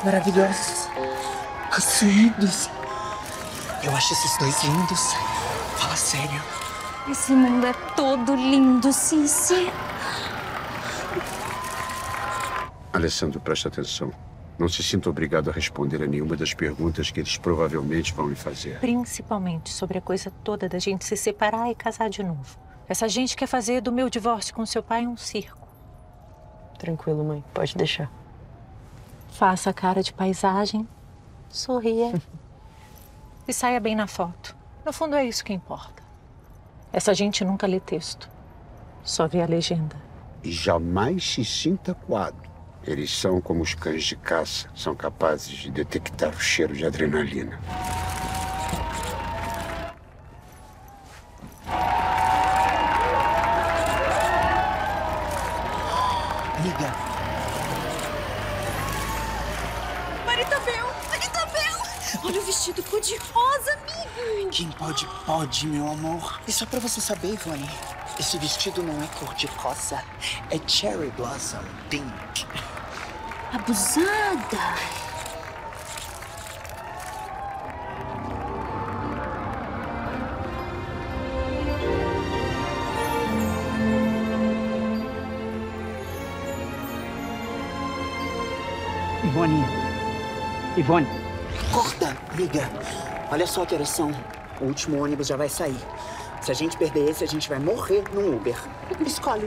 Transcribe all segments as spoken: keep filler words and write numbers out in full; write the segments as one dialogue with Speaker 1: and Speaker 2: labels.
Speaker 1: maravilhosos, possuídos. Eu acho esses dois lindos. Fala sério.
Speaker 2: Esse mundo é todo lindo, Cici.
Speaker 3: Alessandro, presta atenção. Não se sinta obrigado a responder a nenhuma das perguntas que eles provavelmente vão lhe fazer.
Speaker 4: Principalmente sobre a coisa toda da gente se separar e casar de novo. Essa gente quer fazer do meu divórcio com seu pai um circo.
Speaker 5: Tranquilo, mãe. Pode deixar.
Speaker 4: Faça a cara de paisagem, sorria e saia bem na foto. No fundo, é isso que importa. Essa gente nunca lê texto, só vê a legenda.
Speaker 3: E jamais se sinta coado. Eles são como os cães de caça, são capazes de detectar o cheiro de adrenalina.
Speaker 1: Liga.
Speaker 2: Marita Bel! Marita Bel! Olha o vestido cor-de-rosa, amigo!
Speaker 1: Quem pode, pode, meu amor. E só pra você saber, Ivone, esse vestido não é cor-de-rosa, é cherry blossom pink.
Speaker 2: Abusada!
Speaker 1: Ivone. Ivone. Corta, liga. Olha só que horas são. O último ônibus já vai sair. Se a gente perder esse, a gente vai morrer no Uber. Escolhe.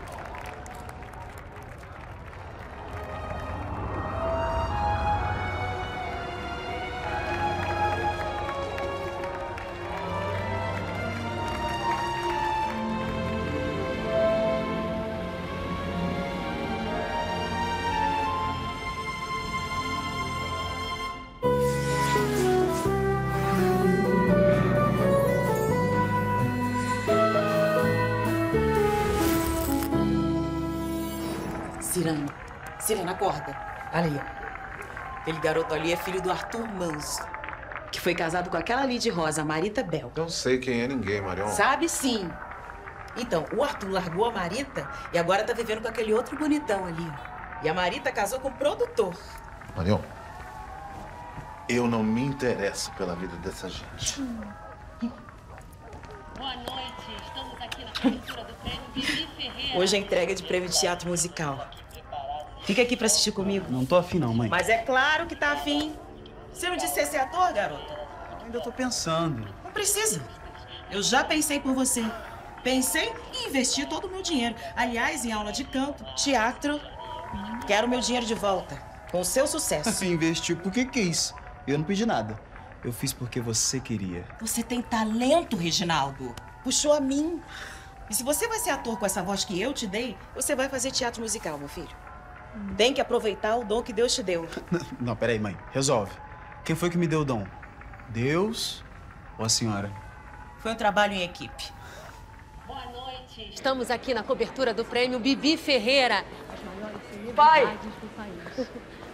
Speaker 6: Cirano. Cirano, acorda. Ali, ó. Aquele garoto ali é filho do Arthur Manso, que foi casado com aquela ali de rosa, a Marita Bel.
Speaker 7: Não sei quem é ninguém, Marion.
Speaker 6: Sabe sim. Então, o Arthur largou a Marita e agora tá vivendo com aquele outro bonitão ali, ó. E a Marita casou com o produtor.
Speaker 7: Marion, eu não me interesso pela vida dessa gente.
Speaker 8: Boa noite, estamos aqui na cobertura do prêmio Bibi Ferreira.
Speaker 6: Hoje é entrega de prêmio de teatro musical. Fica aqui pra assistir comigo.
Speaker 9: Não tô afim não, mãe.
Speaker 6: Mas é claro que tá afim. Você não disse ser ator, garoto?
Speaker 9: Ainda tô pensando.
Speaker 6: Não precisa. Eu já pensei por você. Pensei em investir todo o meu dinheiro. Aliás, em aula de canto, teatro. Quero meu dinheiro de volta. Com o seu sucesso.
Speaker 9: Investiu porque quis. Eu não pedi nada. Eu fiz porque você queria.
Speaker 6: Você tem talento, Reginaldo. Puxou a mim. E se você vai ser ator com essa voz que eu te dei, você vai fazer teatro musical, meu filho. Tem que aproveitar o dom que Deus te deu.
Speaker 9: Não, peraí, mãe. Resolve. Quem foi que me deu o dom? Deus ou a senhora?
Speaker 6: Foi um trabalho em equipe.
Speaker 8: Boa noite, estamos aqui na cobertura do prêmio Bibi Ferreira. As maiores celebridades do país.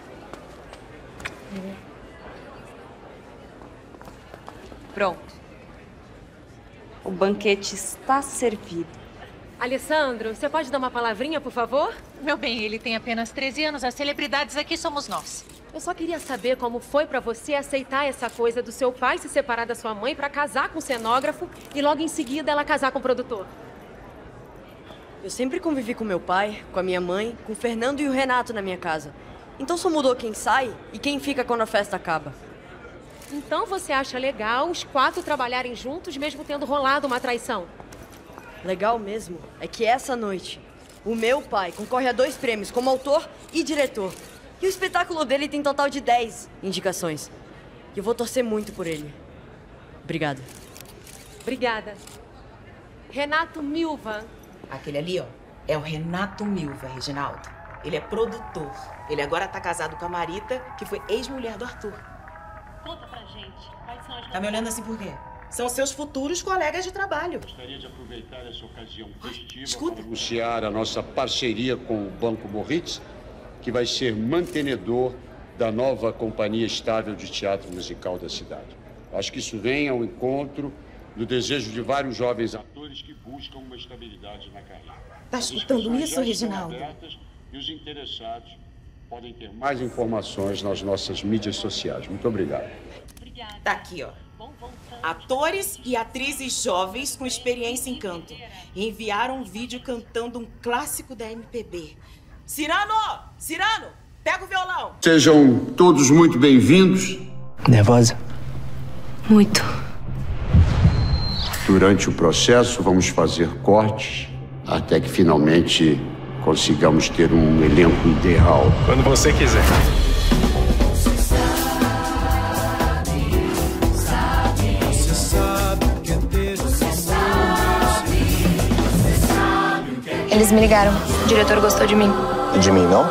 Speaker 10: Pronto. O banquete está servido.
Speaker 8: Alessandro, você pode dar uma palavrinha, por favor?
Speaker 4: Meu bem, ele tem apenas treze anos. As celebridades aqui somos nós.
Speaker 8: Eu só queria saber como foi pra você aceitar essa coisa do seu pai se separar da sua mãe pra casar com o cenógrafo e logo em seguida ela casar com o produtor.
Speaker 5: Eu sempre convivi com meu pai, com a minha mãe, com o Fernando e o Renato na minha casa. Então só mudou quem sai e quem fica quando a festa acaba.
Speaker 8: Então você acha legal os quatro trabalharem juntos mesmo tendo rolado uma traição?
Speaker 5: Legal mesmo é que essa noite o meu pai concorre a dois prêmios como autor e diretor. E o espetáculo dele tem total de dez indicações. E eu vou torcer muito por ele. Obrigada.
Speaker 8: Obrigada. Renato Milva.
Speaker 6: Aquele ali, ó, é o Renato Milva, Reginaldo. Ele é produtor. Ele agora tá casado com a Marita, que foi ex-mulher do Arthur.
Speaker 8: Conta pra gente, quais são as...
Speaker 6: Tá me olhando assim por quê? São seus futuros colegas de trabalho.
Speaker 3: Gostaria de aproveitar essa ocasião festiva
Speaker 6: Escuta.
Speaker 3: para anunciar a nossa parceria com o Banco Moritz, que vai ser mantenedor da nova companhia estável de teatro musical da cidade. Acho que isso vem ao encontro do desejo de vários jovens atores que buscam uma estabilidade na carreira.
Speaker 6: Tá escutando isso, Reginaldo?
Speaker 3: E os interessados podem ter mais informações nas nossas mídias sociais. Muito obrigado.
Speaker 6: Tá aqui, ó. Atores e atrizes jovens com experiência em canto enviaram um vídeo cantando um clássico da M P B. Cirano! Cirano! Pega o violão!
Speaker 3: Sejam todos muito bem-vindos.
Speaker 11: Nervosa?
Speaker 10: Muito.
Speaker 3: Durante o processo, vamos fazer cortes até que finalmente consigamos ter um elenco ideal.
Speaker 11: Quando você quiser.
Speaker 12: Eles me ligaram. O diretor gostou de mim.
Speaker 11: E de mim, não?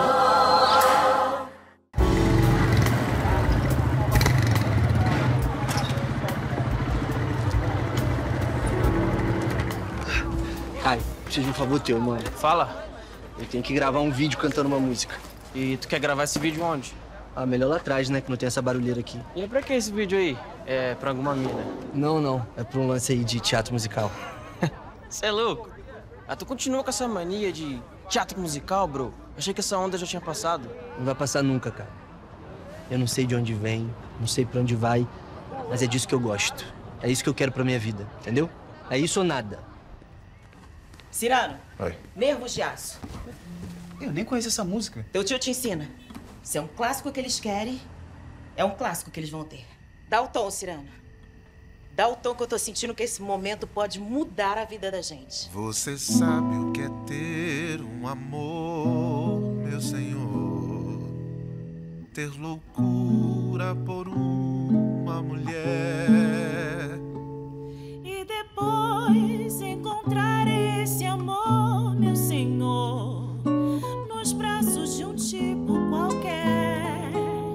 Speaker 9: Caio, preciso de um favor teu, mano.
Speaker 11: Fala.
Speaker 9: Eu tenho que gravar um vídeo cantando uma música.
Speaker 11: E tu quer gravar esse vídeo onde?
Speaker 9: Ah, melhor lá atrás, né? Que não tem essa barulheira aqui.
Speaker 11: E pra que esse vídeo aí? É pra alguma mina?
Speaker 9: Não, não. É pra um lance aí de teatro musical.
Speaker 11: Você é louco? Ah, tu continua com essa mania de teatro musical, bro? Achei que essa onda já tinha passado.
Speaker 9: Não vai passar nunca, cara. Eu não sei de onde vem, não sei pra onde vai, mas é disso que eu gosto. É isso que eu quero pra minha vida, entendeu? É isso ou nada.
Speaker 6: Cirano.
Speaker 7: Oi.
Speaker 6: Nervos de Aço.
Speaker 9: Eu nem conheço essa música.
Speaker 6: Teu tio te ensina. Se é um clássico que eles querem, é um clássico que eles vão ter. Dá o tom, Cirano. Dá o tom que eu tô sentindo que esse momento pode mudar a vida da gente.
Speaker 13: Você sabe o que é ter um amor, meu Senhor. Ter loucura por uma mulher.
Speaker 2: E depois encontrar esse amor, meu Senhor, nos braços de um tipo qualquer.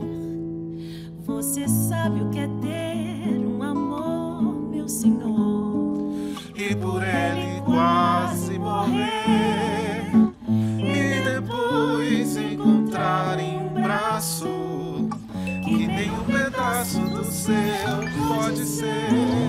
Speaker 2: Você sabe o que é ter um amor, meu Senhor,
Speaker 13: e por ele quase morrer. E depois encontrar em um braço que nem um pedaço do seu pode ser.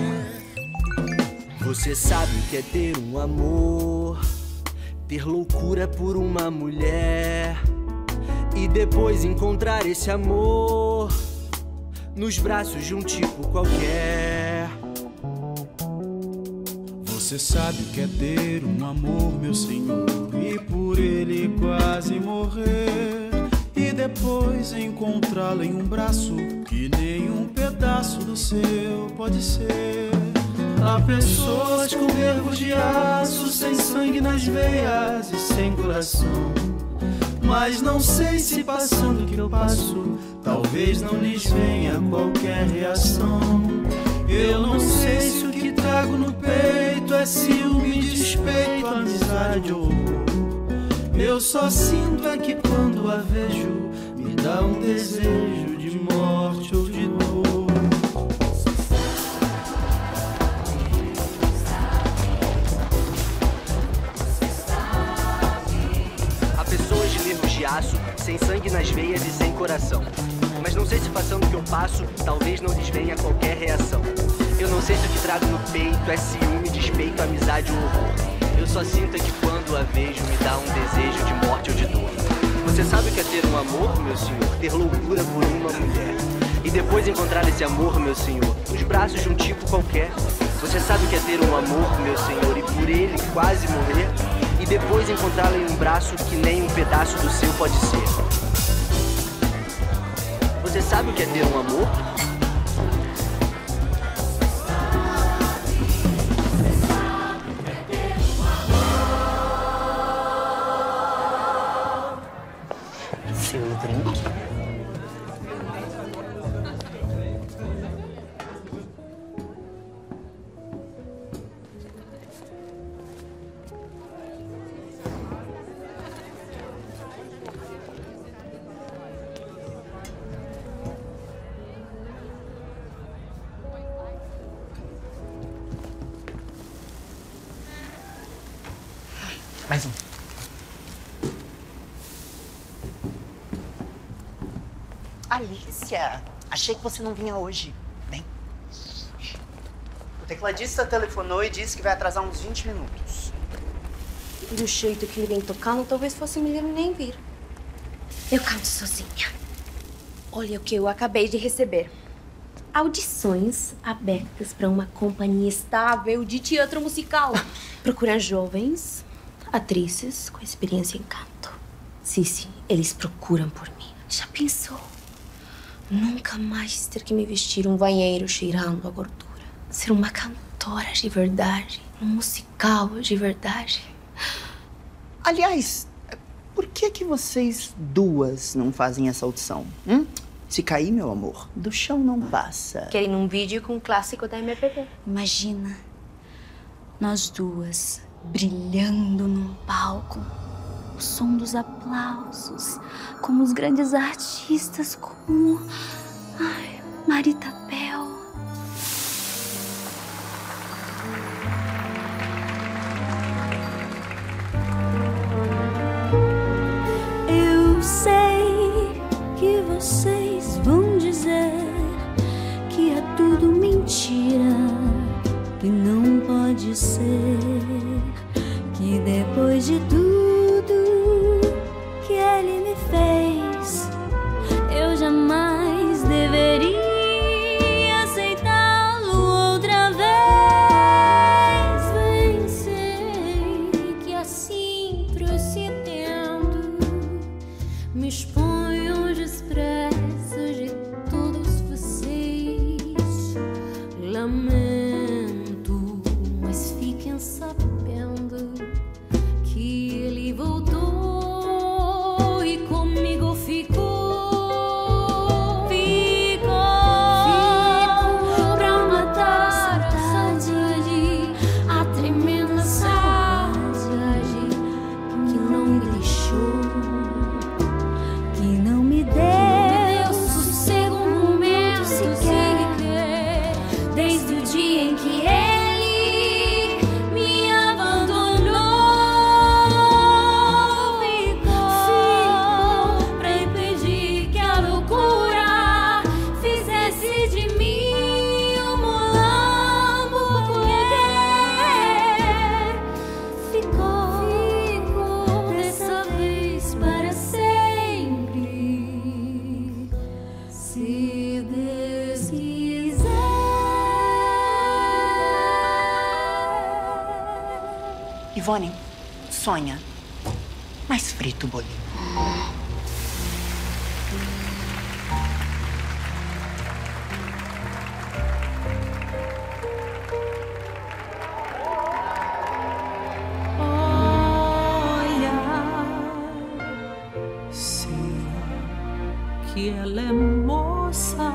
Speaker 9: Você sabe o que é ter um amor, ter loucura por uma mulher, e depois encontrar esse amor nos braços de um tipo qualquer.
Speaker 14: Você sabe o que é ter um amor, meu Senhor, e por ele quase morrer, e depois encontrá-lo em um braço que nem um pedaço do seu pode ser. Há pessoas com nervos de aço, sem sangue nas veias e sem coração, mas não sei se passando o que eu passo, talvez não lhes venha qualquer reação. Eu não sei se o que trago no peito é ciúme, despeito, amizade ou horror. Eu só sinto é que quando a vejo, me dá um desejo de morte ou de dor.
Speaker 9: Há pessoas de nervos de aço, sem sangue nas veias e sem coração, mas não sei se passando o que eu passo, talvez não lhes venha qualquer reação. Eu não sei se o que trago no peito é ciúme, despeito, amizade ou horror. Eu só sinto é que quando a vejo me dá um desejo de morte ou de dor. Você sabe o que é ter um amor, meu senhor? Ter loucura por uma mulher, e depois encontrar esse amor, meu senhor, nos braços de um tipo qualquer. Você sabe o que é ter um amor, meu senhor, e por ele quase morrer, e depois encontrá-lo em um braço que nem um pedaço do seu pode ser. Você sabe o que é ter um amor? Seu drink. Mais um.
Speaker 1: Alicia, achei que você não vinha hoje. Vem. O tecladista telefonou e disse que vai atrasar uns vinte minutos.
Speaker 10: E do jeito que ele vem tocando, talvez fosse melhor nem vir.
Speaker 12: Eu canto sozinha. Olha o que eu acabei de receber. Audições abertas para uma companhia estável de teatro musical. Procuram jovens, atrizes com experiência em canto. Cici, eles procuram por mim. Já pensou? Nunca mais ter que me vestir um banheiro cheirando a gordura. Ser uma cantora de verdade. Um musical de verdade.
Speaker 1: Aliás, por que que vocês duas não fazem essa audição? Hum? Se cair, meu amor, do chão não passa.
Speaker 12: Querem um vídeo com um clássico da M P B.
Speaker 2: Imagina, nós duas brilhando num palco. O som dos aplausos, como os grandes artistas, como... Ai, Marita Bel.
Speaker 15: Eu sei que vocês vão dizer que é tudo mentira, que não pode ser, que depois de tudo que ele me fez, eu jamais deveria aceitá-lo outra vez. Bem sei que assim procedendo me exponho ao desprezo de todos vocês. Lamento, mas fiquem sabendo que ele voltou e comigo ficou. Ficou, ficou pra matar a saudade, a tremenda saudade que não me deixou, que não me deu sossego um momento sequer, desde o dia em que ele me abandonou. Ficou pra impedir que a loucura fizesse de mim um mulambo qualquer. Ficou, ficou dessa vez para sempre, se Deus quiser.
Speaker 1: Ivone, sonha. Mais frito o bolinho.
Speaker 14: Olha, será que ela é moça?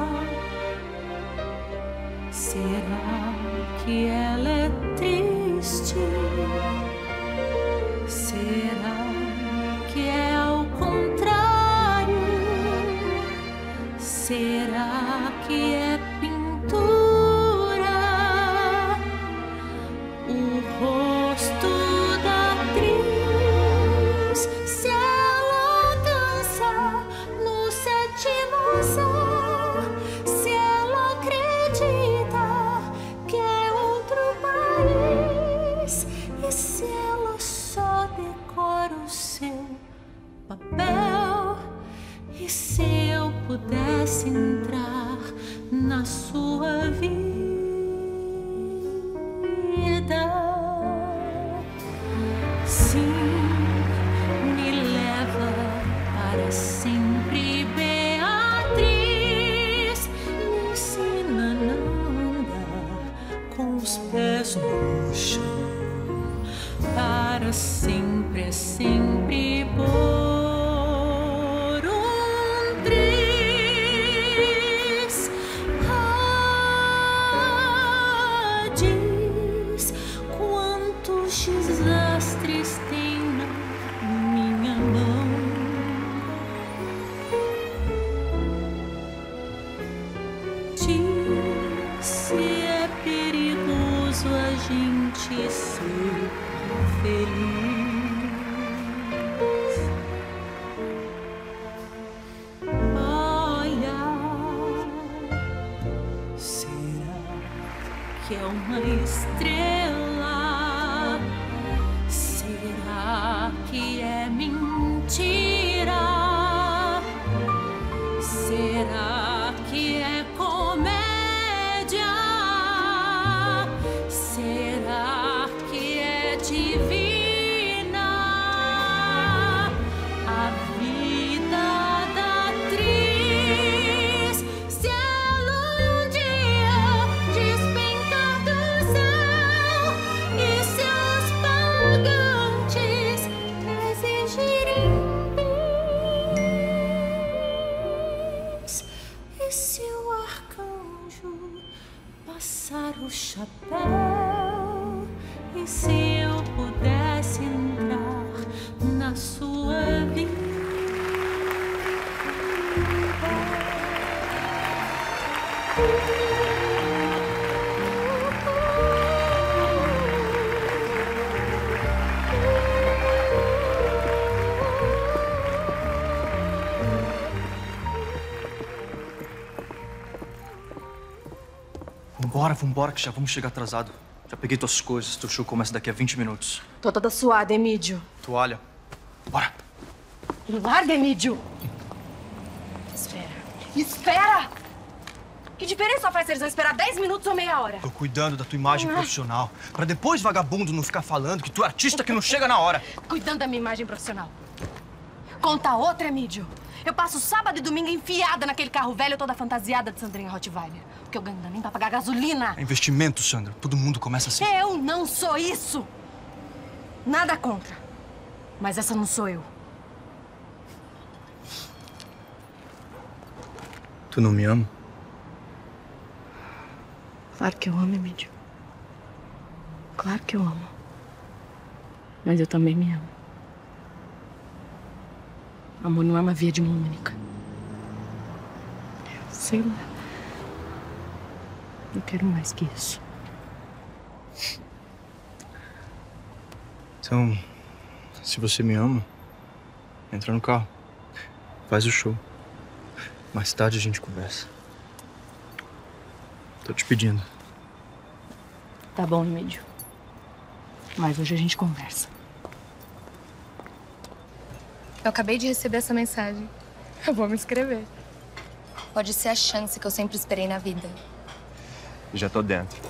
Speaker 14: Será que ela é triste? Será que é ao contrário? Será que é pintura? O rosto da atriz, se ela dança no sétimo céu, se ela acredita que é outro país, e se ela só decora o seu papel, e se eu pudesse entrar na sua vida, sim, me leva para sempre, Beatriz, me ensina a não andar com os pés no chão, para sempre, é sempre por um triz. Ah, diz quantos desastres tem na minha mão. Diz se é perigoso a gente ser feliz. Olha, será que é uma estrela? Será que é mentira?
Speaker 15: E se o arcanjo passar o chapéu? E se eu pudesse entrar na sua vida?
Speaker 16: Vambora, vambora, que já vamos chegar atrasado. Já peguei tuas coisas, teu show começa daqui a vinte minutos.
Speaker 12: Tô toda suada, Emídio.
Speaker 16: Toalha. Bora.
Speaker 12: Larga, Emídio. Espera. Espera! Que diferença faz se eles vão esperar dez minutos ou meia hora?
Speaker 16: Tô cuidando da tua imagem
Speaker 12: Ah.
Speaker 16: profissional. Pra depois, vagabundo, não ficar falando que tu é artista que não chega na hora.
Speaker 12: Cuidando da minha imagem profissional. Conta outra, Emídio. Eu passo sábado e domingo enfiada naquele carro velho toda fantasiada de Sandrinha Rottweiler. Porque eu ganho nem pra pagar gasolina.
Speaker 16: É investimento, Sandra. Todo mundo começa assim.
Speaker 12: Eu não sou isso. Nada contra. Mas essa não sou eu.
Speaker 16: Tu não me ama?
Speaker 12: Claro que eu amo, Emídio. Claro que eu amo. Mas eu também me amo. Amor não é uma via de mão única. Eu sei lá. Eu quero mais que isso.
Speaker 16: Então, se você me ama, entra no carro. Faz o show. Mais tarde a gente conversa. Tô te pedindo.
Speaker 12: Tá bom, Emídio. Mas hoje a gente conversa.
Speaker 10: Eu acabei de receber essa mensagem. Eu vou me inscrever. Pode ser a chance que eu sempre esperei na vida.
Speaker 16: Já tô dentro.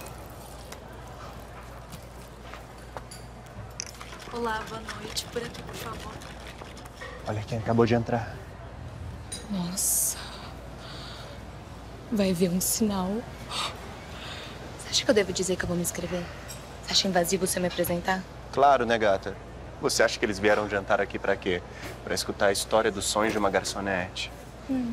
Speaker 2: Olá, boa noite. Por aqui, por favor.
Speaker 16: Olha quem acabou de entrar.
Speaker 10: Nossa. Vai ver um sinal. Você acha que eu devo dizer que eu vou me inscrever? Você acha invasivo você me apresentar?
Speaker 17: Claro, né, gata? Você acha que eles vieram jantar aqui pra quê? Pra escutar a história dos sonhos de uma garçonete.
Speaker 4: Hum.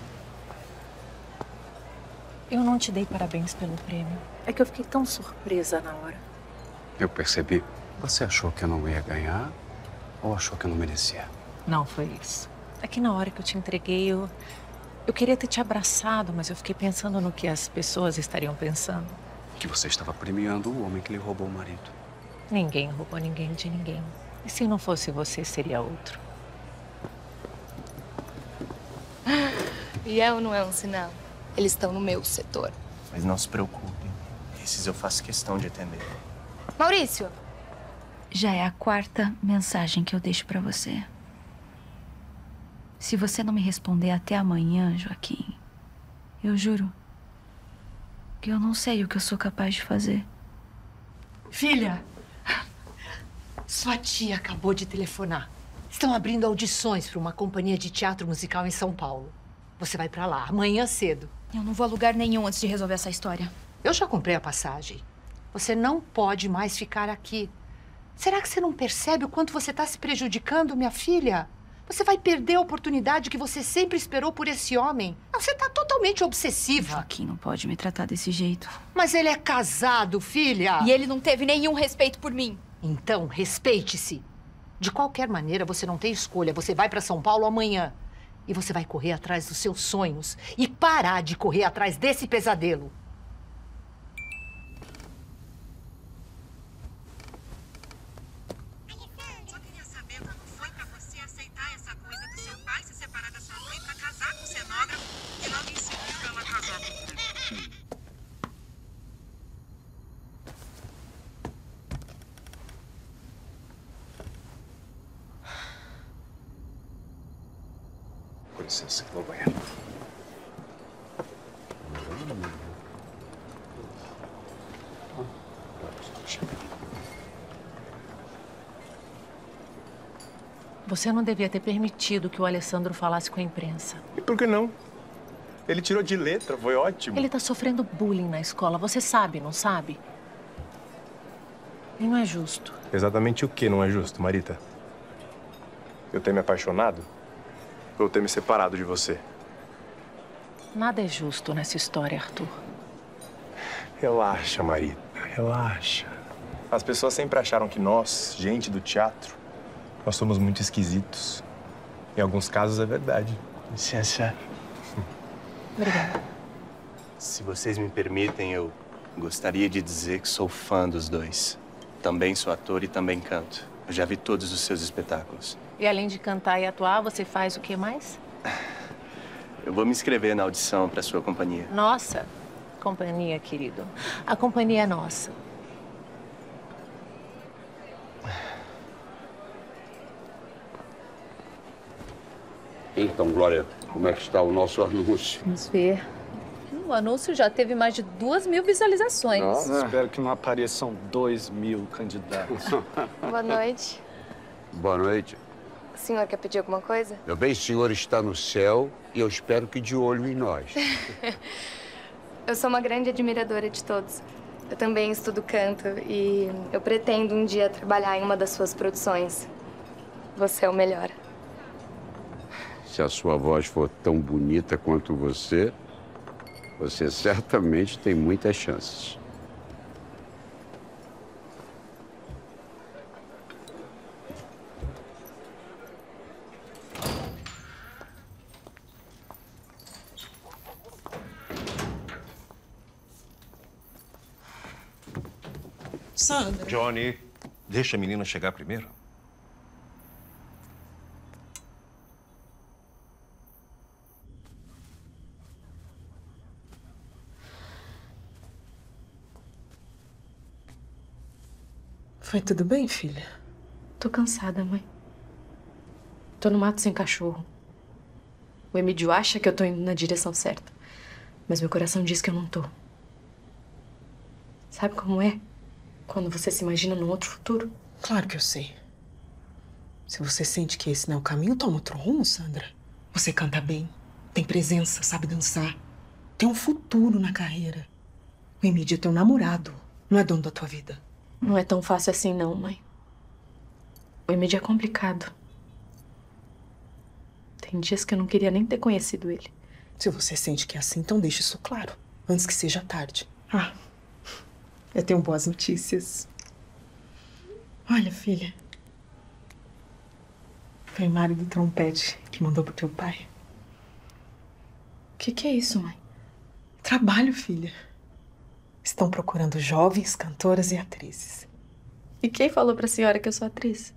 Speaker 4: Eu não te dei parabéns pelo prêmio. É que eu fiquei tão surpresa na hora.
Speaker 3: Eu percebi. Você achou que eu não ia ganhar ou achou que eu não merecia?
Speaker 4: Não foi isso. É que na hora que eu te entreguei, eu... Eu queria ter te abraçado, mas eu fiquei pensando no que as pessoas estariam pensando.
Speaker 3: Que você estava premiando o homem que lhe roubou o marido.
Speaker 4: Ninguém roubou ninguém de ninguém. E se não fosse você, seria outro.
Speaker 10: E é ou não é um sinal? Eles estão no meu setor.
Speaker 17: Mas não se preocupem. Esses eu faço questão de atender.
Speaker 10: Maurício!
Speaker 18: Já é a quarta mensagem que eu deixo pra você. Se você não me responder até amanhã, Joaquim, eu juro que eu não sei o que eu sou capaz de fazer.
Speaker 19: Filha, sua tia acabou de telefonar. Estão abrindo audições para uma companhia de teatro musical em São Paulo. Você vai pra lá amanhã cedo.
Speaker 12: Eu não vou a lugar nenhum antes de resolver essa história.
Speaker 19: Eu já comprei a passagem. Você não pode mais ficar aqui. Será que você não percebe o quanto você está se prejudicando, minha filha? Você vai perder a oportunidade que você sempre esperou por esse homem. Você está totalmente obsessiva.
Speaker 18: Joaquim não pode me tratar desse jeito.
Speaker 19: Mas ele é casado, filha.
Speaker 12: E ele não teve nenhum respeito por mim.
Speaker 19: Então, respeite-se. De qualquer maneira, você não tem escolha. Você vai para São Paulo amanhã. E você vai correr atrás dos seus sonhos. E parar de correr atrás desse pesadelo.
Speaker 3: Com licença, vou ao banheiro.
Speaker 4: Você não devia ter permitido que o Alessandro falasse com a imprensa.
Speaker 17: E por que não? Ele tirou de letra, foi ótimo.
Speaker 4: Ele tá sofrendo bullying na escola. Você sabe, não sabe? E não é justo.
Speaker 17: Exatamente o que não é justo, Marita? Eu ter me apaixonado? Ou eu ter me separado de você?
Speaker 4: Nada é justo nessa história, Arthur.
Speaker 20: Relaxa, Marita, relaxa. As pessoas sempre acharam que nós, gente do teatro, nós somos muito esquisitos. Em alguns casos é verdade.
Speaker 16: Licença.
Speaker 4: Obrigada.
Speaker 17: Se vocês me permitem, eu gostaria de dizer que sou fã dos dois. Também sou ator e também canto. Eu já vi todos os seus espetáculos.
Speaker 4: E além de cantar e atuar, você faz o que mais?
Speaker 17: Eu vou me inscrever na audição para sua companhia.
Speaker 4: Nossa companhia, querido. A companhia é nossa.
Speaker 3: Então, Glória, como é que está o nosso anúncio?
Speaker 21: Vamos ver. O anúncio já teve mais de duas mil visualizações.
Speaker 16: Nossa, espero que não apareçam dois mil candidatos.
Speaker 10: Boa noite.
Speaker 3: Boa noite.
Speaker 10: O senhor quer pedir alguma coisa?
Speaker 3: Meu bem, o senhor está no céu e eu espero que de olho em nós.
Speaker 10: Eu sou uma grande admiradora de todos. Eu também estudo canto e eu pretendo um dia trabalhar em uma das suas produções. Você é o melhor.
Speaker 3: Se a sua voz for tão bonita quanto você, você certamente tem muitas chances.
Speaker 6: Sandra.
Speaker 22: Johnny, deixa a menina chegar primeiro.
Speaker 6: Foi tudo bem, filha?
Speaker 12: Tô cansada, mãe. Tô no mato sem cachorro. O Emílio acha que eu tô indo na direção certa. Mas meu coração diz que eu não tô. Sabe como é? Quando você se imagina num outro futuro?
Speaker 6: Claro que eu sei. Se você sente que esse não é o caminho, toma outro rumo, Sandra. Você canta bem, tem presença, sabe dançar. Tem um futuro na carreira. O Emílio é teu namorado, não é dono da tua vida.
Speaker 12: Não é tão fácil assim, não, mãe. O Emílio é complicado. Tem dias que eu não queria nem ter conhecido ele.
Speaker 6: Se você sente que é assim, então deixe isso claro, antes que seja tarde. Ah, eu tenho boas notícias. Olha, filha. Foi o Mário do trompete que mandou pro teu pai.
Speaker 12: O que que é isso, mãe?
Speaker 6: Trabalho, filha. Estão procurando jovens cantoras e atrizes.
Speaker 12: E quem falou pra senhora que eu sou atriz?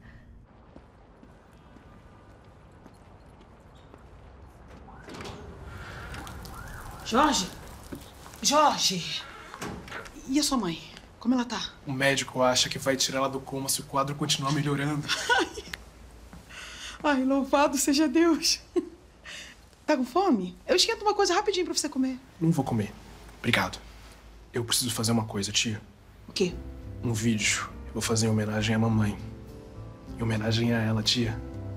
Speaker 6: Jorge? Jorge! E a sua mãe? Como ela tá?
Speaker 23: O médico acha que vai tirar ela do coma se o quadro continuar melhorando.
Speaker 6: Ai, Ai louvado seja Deus. Tá com fome? Eu esquento uma coisa rapidinho pra você comer.
Speaker 23: Não vou comer. Obrigado. Eu preciso fazer uma coisa, tia.
Speaker 6: O quê?
Speaker 23: Um vídeo. Eu vou fazer em homenagem à mamãe. Em homenagem a ela, tia.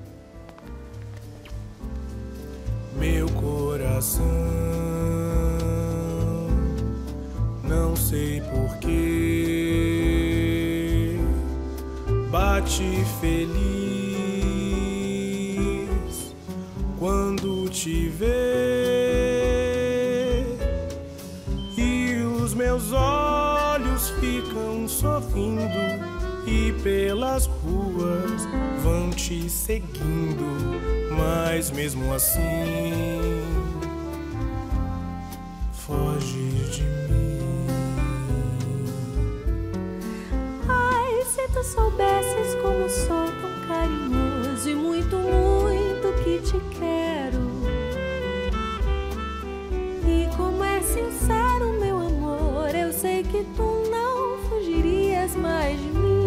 Speaker 13: Meu coração, não sei porquê, bate feliz quando te vê, e os meus olhos ficam sorrindo e pelas ruas vão te seguindo, mas mesmo assim foge de mim.
Speaker 15: Ai, se tu soubesses como sou tão carinhoso e muito, muito que te quero, e como é sincero meu amor, eu sei que tu não fugirias mais de mim.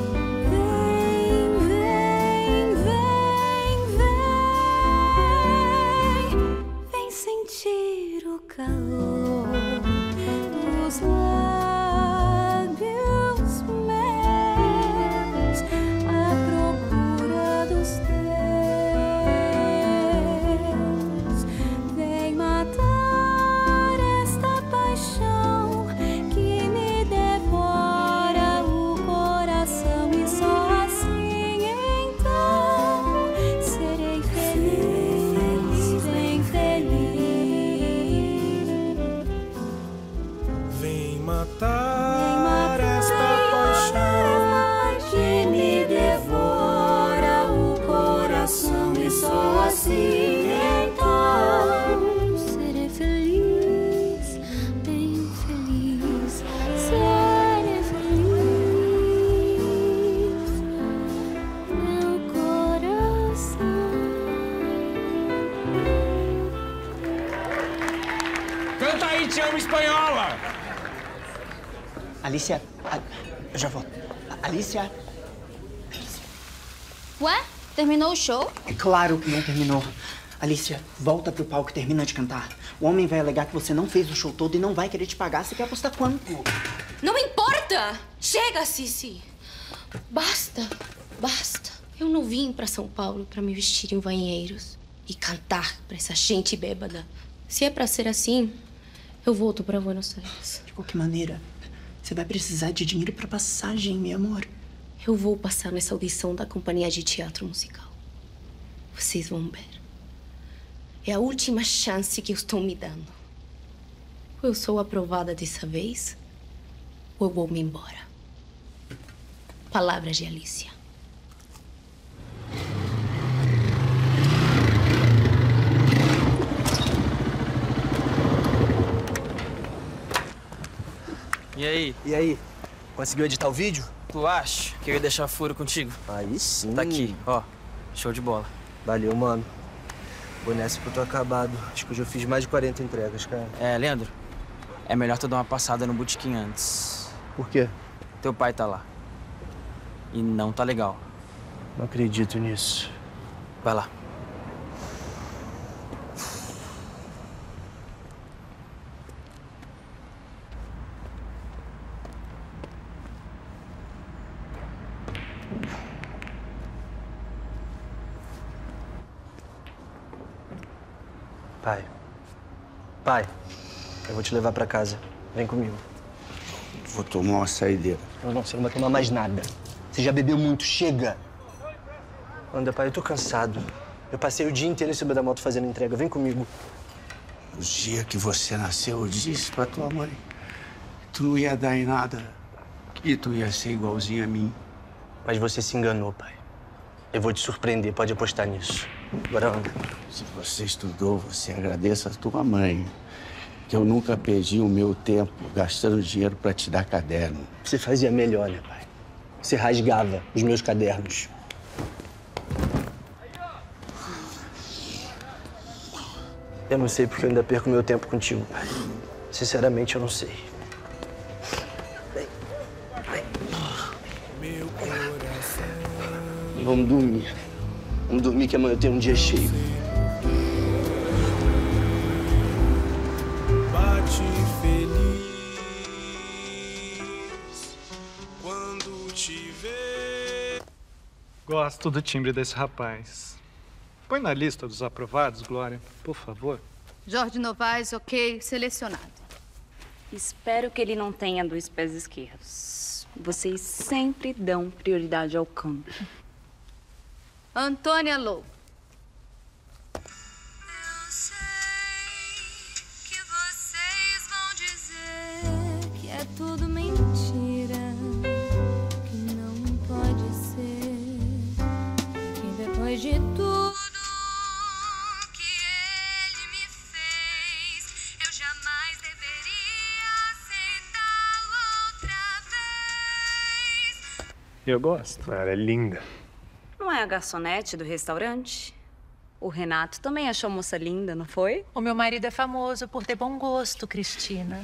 Speaker 15: Sentir o calor dos lábios meus à procura dos teus. Vem matar esta paixão que me devora o coração, e só assim então serei feliz, bem feliz.
Speaker 13: matar esta paixão
Speaker 15: que me devora o coração e só assim então serei feliz, bem feliz, serei feliz, meu coração.
Speaker 5: Canta aí, Te Amo, Espanhola!
Speaker 1: Alicia, a- eu já volto. A- Alicia,
Speaker 12: Ué? Terminou o show?
Speaker 1: é claro que não terminou. Alicia, volta pro palco e termina de cantar. O homem vai alegar que você não fez o show todo e não vai querer te pagar. Você quer apostar quanto?
Speaker 12: Não importa! Chega, Cici! Basta, basta. Eu não vim pra São Paulo pra me vestir em banheiros e cantar pra essa gente bêbada. Se é pra ser assim, eu volto pra Buenos Aires.
Speaker 1: De qualquer maneira, você vai precisar de dinheiro pra passagem, meu amor.
Speaker 12: Eu vou passar nessa audição da companhia de teatro musical. Vocês vão ver. É a última chance que eu estou me dando. Ou eu sou aprovada dessa vez, ou eu vou me embora. Palavras de Alicia.
Speaker 8: E aí?
Speaker 9: E aí? Conseguiu editar o vídeo?
Speaker 8: Tu acha que eu ia deixar furo contigo?
Speaker 9: Aí sim.
Speaker 8: Tá aqui, ó. Show de bola.
Speaker 9: Valeu, mano. Vou nessa que eu tô acabado. Acho que eu já fiz mais de quarenta entregas, cara.
Speaker 8: É, Leandro, é melhor tu dar uma passada no botequim antes.
Speaker 9: Por quê?
Speaker 8: Teu pai tá lá. E não tá legal.
Speaker 9: Não acredito nisso.
Speaker 8: Vai lá.
Speaker 9: Pai. Pai, eu vou te levar pra casa. Vem comigo.
Speaker 3: Vou tomar uma saideira.
Speaker 9: Não, não, você não vai tomar mais nada. Você já bebeu muito, chega! Anda, pai, eu tô cansado. Eu passei o dia inteiro em cima da moto fazendo entrega. Vem comigo.
Speaker 3: O dia que você nasceu, eu disse pra tua mãe que tu não ia dar em nada, que tu ia ser igualzinho a mim.
Speaker 9: Mas você se enganou, pai. Eu vou te surpreender, pode apostar nisso. Agora anda.
Speaker 3: Se você estudou, você agradeça a tua mãe. Que eu nunca perdi o meu tempo gastando dinheiro pra te dar caderno.
Speaker 9: Você fazia melhor, né, pai? Você rasgava os meus cadernos. Eu não sei porque eu ainda perco meu tempo contigo, pai. Sinceramente, eu não sei. Vem. Vem.
Speaker 13: Meu coração.
Speaker 9: Vamos dormir. Vamos dormir que amanhã eu tenho um dia cheio.
Speaker 13: Bate feliz quando te vê.
Speaker 16: Gosto do timbre desse rapaz. Põe na lista dos aprovados, Glória, por favor.
Speaker 21: Jorge Novaes, ok, selecionado.
Speaker 11: Espero que ele não tenha dois pés esquerdos. Vocês sempre dão prioridade ao canto.
Speaker 21: Antônia Lou.
Speaker 15: Que é tudo mentira, que não pode ser, que depois de tudo que ele me fez, eu jamais deveria aceitá-lo outra vez.
Speaker 20: Eu gosto. Ela é linda.
Speaker 11: Não é a garçonete do restaurante? O Renato também achou a moça linda, não foi?
Speaker 4: O meu marido é famoso por ter bom gosto, Cristina.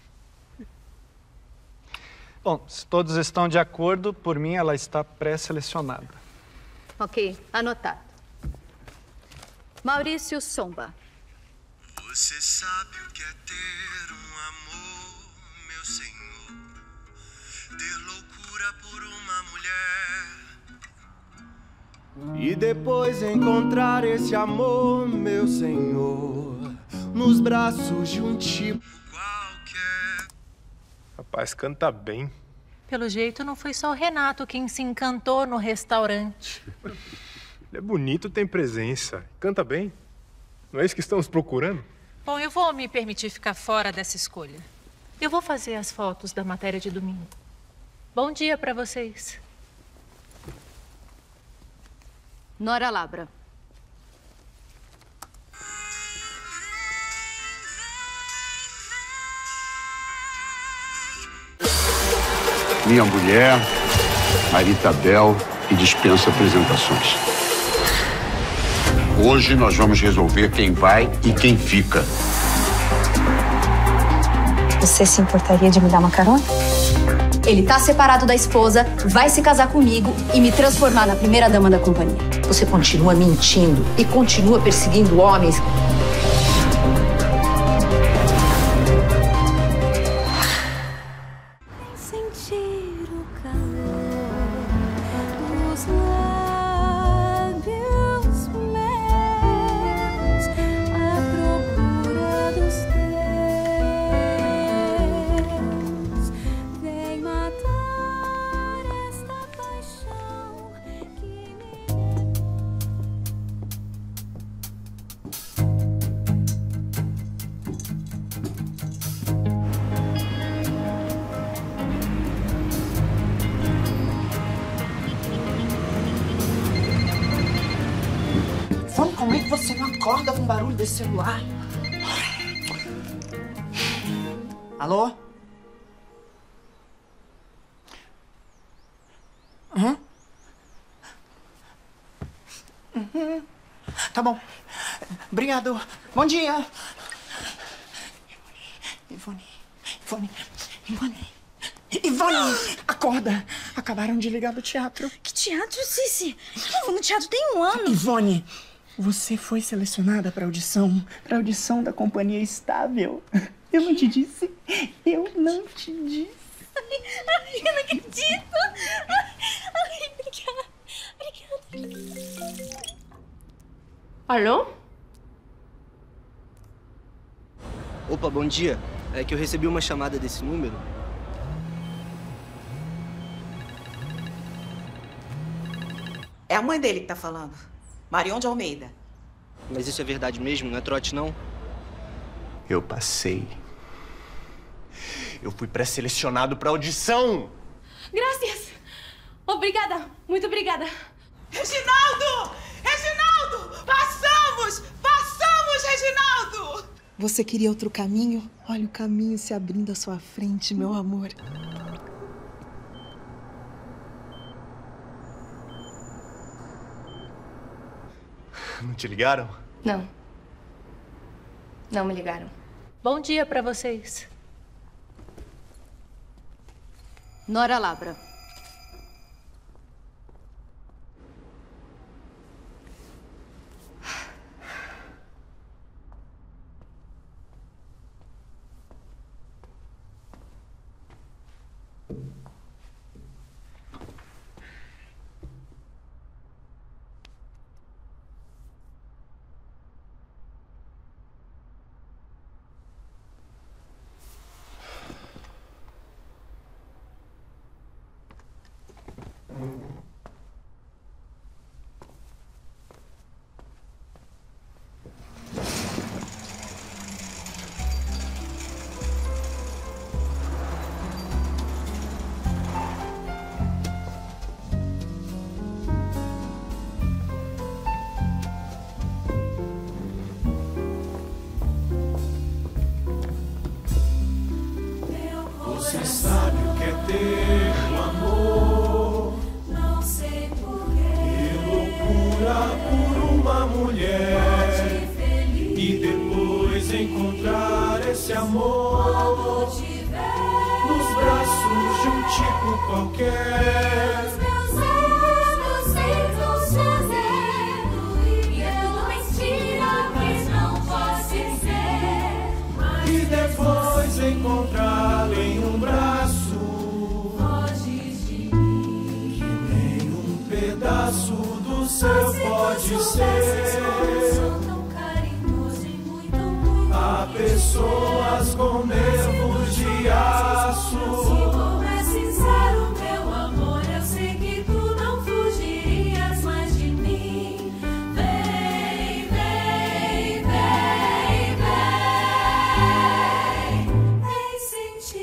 Speaker 16: Bom, se todos estão de acordo, por mim ela está pré-selecionada.
Speaker 21: Ok, anotado. Maurício Somba.
Speaker 13: Você sabe o que é ter um amor, meu senhor, ter loucura por uma mulher.
Speaker 14: E depois encontrar esse amor, meu senhor, nos braços de um tipo
Speaker 13: qualquer.
Speaker 20: Rapaz, canta bem.
Speaker 4: Pelo jeito, não foi só o Renato quem se encantou no restaurante.
Speaker 20: Ele é bonito, tem presença. Canta bem. Não é isso que estamos procurando?
Speaker 4: Bom, eu vou me permitir ficar fora dessa escolha. Eu vou fazer as fotos da matéria de domingo. Bom dia para vocês.
Speaker 2: Nora Labra.
Speaker 3: Minha mulher, Marita Bel, e dispensa apresentações. Hoje nós vamos resolver quem vai e quem fica.
Speaker 7: Você se importaria de me dar uma carona? Ele tá separado da esposa, vai se casar comigo e me transformar na primeira dama da companhia.
Speaker 19: Você continua mentindo e continua perseguindo homens.
Speaker 15: Sentir o calor dos lábios meus à procura dos teus. Vem matar esta paixão que me...
Speaker 1: Ivone, como é que você não acorda com o barulho desse celular? Alô? Hã? Uhum. Tá bom. Obrigado. Bom dia. Ivone, Ivone, Ivone. Ivone, acorda. Acabaram de ligar do teatro.
Speaker 12: Que teatro, Cici? Eu vou no teatro tem um ano.
Speaker 1: Ivone, você foi selecionada para audição, para audição da Companhia Estável. Eu não te disse? Eu não te disse.
Speaker 12: Ai, ai, eu não acredito. Ai, ai, obrigada. Obrigada.
Speaker 9: Alô? Opa, bom dia. É que eu recebi uma chamada desse número.
Speaker 6: É a mãe dele que tá falando. Marion de Almeida.
Speaker 9: Mas isso é verdade mesmo? Não é trote, não?
Speaker 20: Eu passei. Eu fui pré-selecionado pra audição.
Speaker 12: Graças. Obrigada. Muito obrigada.
Speaker 6: Reginaldo! Reginaldo! Passamos! Passamos, Reginaldo!
Speaker 1: Você queria outro caminho? Olha o caminho se abrindo à sua frente, meu amor.
Speaker 20: Não te ligaram?
Speaker 10: Não. Não me ligaram.
Speaker 4: Bom dia para vocês.
Speaker 2: Nora Labra.
Speaker 14: Você sabe o que é ter um amor.
Speaker 15: Não sei porquê.
Speaker 14: Que loucura por uma mulher. E depois encontrar esse amor nos braços de um tipo qualquer.
Speaker 15: Meus olhos tentam fazendo e é tudo mentira que não pode ser.
Speaker 14: E depois encontrá-lo em um braço.
Speaker 15: Foge de mim.
Speaker 14: Que nem um pedaço do céu pode ser. Há pessoas com nervos de aço.
Speaker 15: Se for mais sincero, meu amor, eu sei que tu não fugirias mais de mim. Vem, vem, vem, vem. Vem sentir.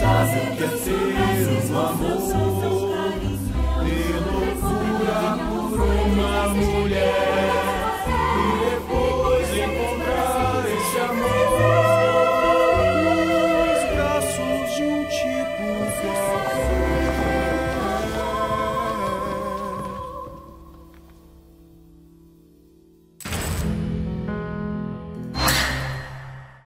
Speaker 14: sabe o que é ter um amor de loucura por uma mulher.